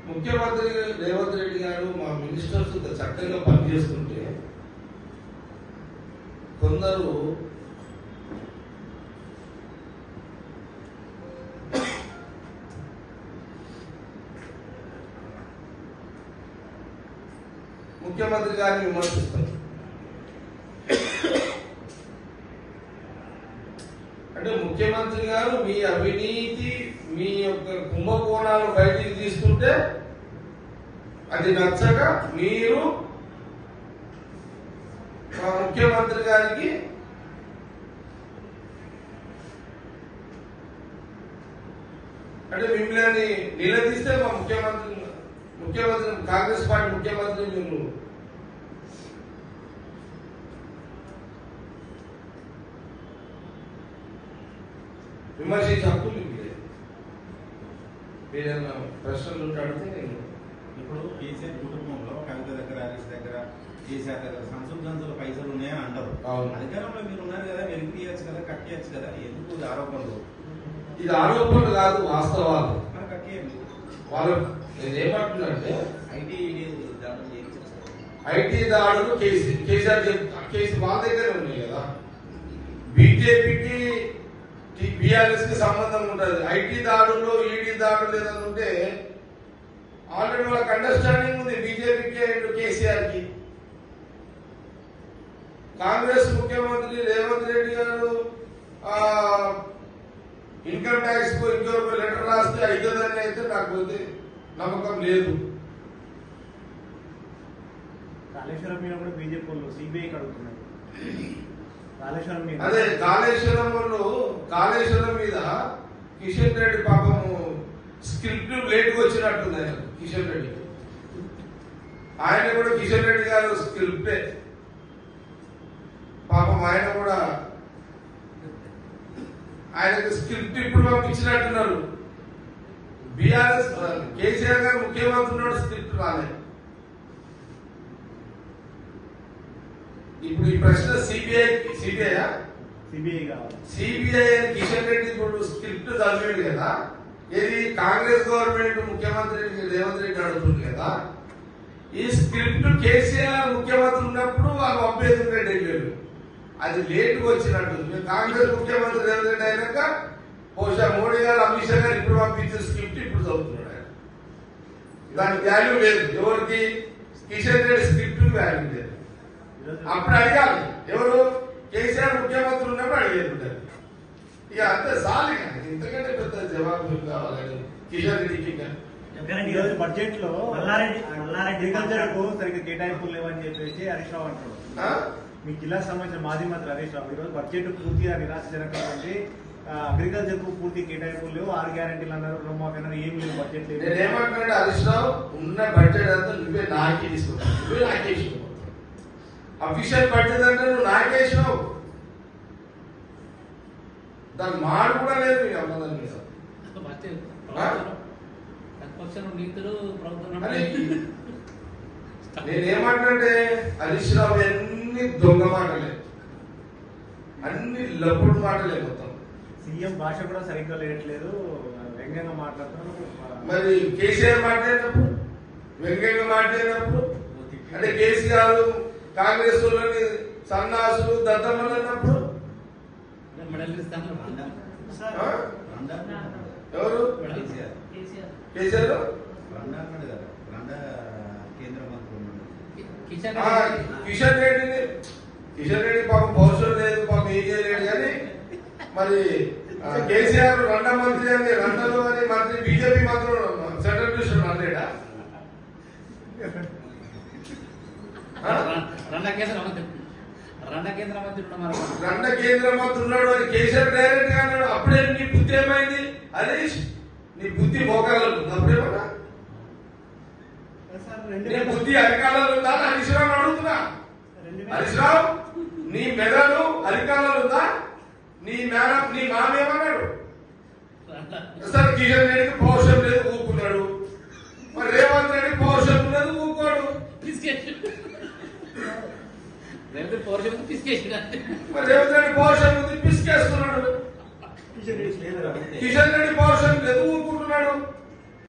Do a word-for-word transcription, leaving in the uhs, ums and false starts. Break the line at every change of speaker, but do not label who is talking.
ముఖ్యమంత్రి రేవంత్ రెడ్డి గారు మా మినిస్టర్స్ చక్కగా పనిచేస్తుంటే కొందరు ముఖ్యమంత్రి గారిని విమర్శిస్తారు. అంటే ముఖ్యమంత్రి గారు మీ అవినీతి మీ యొక్క కుంభకోణాలు బయటికి తీస్తుంటే అది నచ్చక మీరు మా ముఖ్యమంత్రి గారికి అంటే మిమ్మల్ని నిలదీస్తే మా ముఖ్యమంత్రి ముఖ్యమంత్రి కాంగ్రెస్ పార్టీ ముఖ్యమంత్రి మీరు విమర్శించే హక్కు మీకు లేదు. మీరేమన్నా ప్రశ్నలు ఉంటే అడిగితే నేను
ఇప్పుడు కేసీఆర్ కుటుంబంలో కవిత దగ్గర హరీష్ దగ్గర కేసీఆర్ దగ్గర సంచులు సంచులు పైసలు ఉన్నాయని అంటారు. అధికారంలో మీరు ఉన్నారు కదా, మీరు ఇంటికి ఇవ్వచ్చు కదా, కట్టేయచ్చు కదా, ఎందుకు ఆరోపణలు?
ఇది ఆరోపణలు కాదు, వాస్తవాలు.
మరి కట్టేయండి.
వాళ్ళు నేనేమంటున్నానంటే
ఐటీ
ఐటీ దాడులు కేసీ కేసీఆర్ కేసు వాళ్ళ దగ్గర ఉన్నాయి కదా. బీజేపీకి బీఆర్ఎస్ కి సంబంధం ఉంటుంది. ఐటీ దాడుల్లో ఈడీ దాడులు ఏదైనా ఉంటే ఆల్రెడీ వాళ్ళకి అండర్స్టాండింగ్ ఉంది బీజేపీకి అండ్ కేసీఆర్ కి. కాంగ్రెస్ ముఖ్యమంత్రి రేవంత్ రెడ్డి గారు ఇన్కమ్ ట్యాక్స్ కు ఇంకొక లెటర్ రాస్తే అవుతుందని అయితే నాకు నమ్మకం లేదు.
కాళేశ్వరం మీద కూడా బీజేపీ వాళ్ళు సిబిఐకి అడుగుతున్నారు. కాళేశ్వరం మీద
అదే కాళేశ్వరం వాళ్ళు కాళేశ్వరం మీద కిషన్ రెడ్డి పాపం స్క్రిప్ట్ లేట్ గా వచ్చినట్టుంది ఆయన కిషన్ రెడ్డి. ఆయన కూడా కిషన్ రెడ్డి గారు స్క్రిప్టే పాపం ఆయన కూడా ఆయనకు స్క్రిప్ట్ ఇప్పుడు పంపించినట్టున్నారు. బీఆర్ఎస్ కేసీఆర్ గారు ముఖ్యమంత్రి ఉన్నాడు, స్క్రిప్ట్ రాలేదు. ఇప్పుడు ఈ ప్రశ్న సిబిఐ సిబిఐ
సిబిఐ కావాలి.
సిబిఐ అని కిషన్ రెడ్డి ఇప్పుడు స్క్రిప్ట్ చదివాడు కదా. ఇది కాంగ్రెస్ గవర్నమెంట్ ముఖ్యమంత్రి రేవంత్ రెడ్డి అడుగుతుంది కదా. ఈ స్క్రిప్ట్ కేసీఆర్ ముఖ్యమంత్రి ఉన్నప్పుడు వాళ్ళు పంపేది ఉండే ఢిల్లీలో, అది లేట్ గా వచ్చినట్టుంది. కాంగ్రెస్ ముఖ్యమంత్రి రేవంత్ రెడ్డి అయినాక బహుశా మోడీ గారు అమిత్ షా గారు ఇప్పుడు పంపించిన స్క్రిప్ట్ ఇప్పుడు చదువుతున్నాడు ఆయన. దానికి వాల్యూ లేదు. ఎవరికి? కిషన్ రెడ్డి స్క్రిప్ట్ వాల్యూ లేదు. అప్పుడు అడగాలి ఎవరు? కేసీఆర్ ముఖ్యమంత్రి ఉన్నప్పుడు అడిగేది ఉంటుంది. ఇక అంతే సాలి, ఇంతకంటే పెద్ద జవాబు కావాలని కిషన్ రెడ్డికి.
ఈరోజు బడ్జెట్ లో అగ్రికల్చర్ కు సరిగ్గా కేటాయింపులు లేవని చెప్పేసి హరీష్ రావు అంటారు. మీ జిల్లాకు సంబంధించిన మాజీ మంత్రి హరీష్ రావు ఈరోజు బడ్జెట్ పూర్తిగా నిరాశజనకమైంది, అగ్రికల్చర్ కు పూర్తి కేటాయింపులు లేవు, ఆరు గ్యారెంటీలు అన్నారు, రుణమాఫీ అన్నారు, ఏం లేవు బడ్జెట్ లేదు.
నేనేమంటున్నాడు హరీష్ రావు, ఉన్న బడ్జెట్ అంతా నువ్వే నాకే తీసుకుంటావు, నువ్వే నాకేసినావు. అఫీషియల్ బడ్జెట్ అంటే నువ్వు నాకేసినావు, దాని మాడు కూడా లేదు మీ అమ్మదాని మీద. నేనేమంటే హరీష్ రావు అన్ని దొంగ మాటలే, అన్ని లప్పుడు మాటలే మొత్తం.
సీఎం భాష కూడా సరిగ్గా లేట్లేదు, వ్యంగ్యంగా మాట్లాడుతున్నారు.
మరి కేసీఆర్ మాట్లాడినప్పుడు వ్యంగ్యంగా మాట్లాడినప్పుడు అంటే కేసీఆర్ కాంగ్రెస్ వాళ్ళని సన్నాసులు దద్దమ్మలు అన్నప్పుడు ఎవరు? కేసీఆర్ కిషన్ రెడ్డిని కిషన్ రెడ్డి పాపం పౌరుషం లేదు, పాపం ఏం చేయలేడు. కానీ మరి కేసీఆర్ రెండ మంత్రి అని రెండలు అని మంత్రి బీజేపీ మంత్రులు సెంట్రల్ మినిస్టర్ అనలేడా?
రండ కేంద్ర మంత్రి
రండ కేంద్ర మంత్రి ఉన్నాడు అని కేసీఆర్ డైరెక్ట్ గా అన్నాడు. అప్పుడే నీ బుద్ధి ఏమైంది హరీష్? నీ బుద్ధి మోకాలలో ఉంది. అప్పుడేమన్నా నీ బుద్ధి అధికారాలు ఉందా హరీష్ రావు అడుగుతున్నా. హరీష్ రావు నీ మెదడు అధికారాలు ఉందా? నీ మేడం నీ మామ ఏమన్నాడు? సార్ కిషన్ రెడ్డికి పౌరుషం లేదు ఊపుకున్నాడు, మరి రేవంత్ రెడ్డి పౌరుషం ఉన్నది ఊపుకోడు.
రేవంత్ పౌరుషం పిసికేసి
మరి రేవంత్ రెడ్డి పౌరుషం ఉంది పిసికేస్తున్నాడు.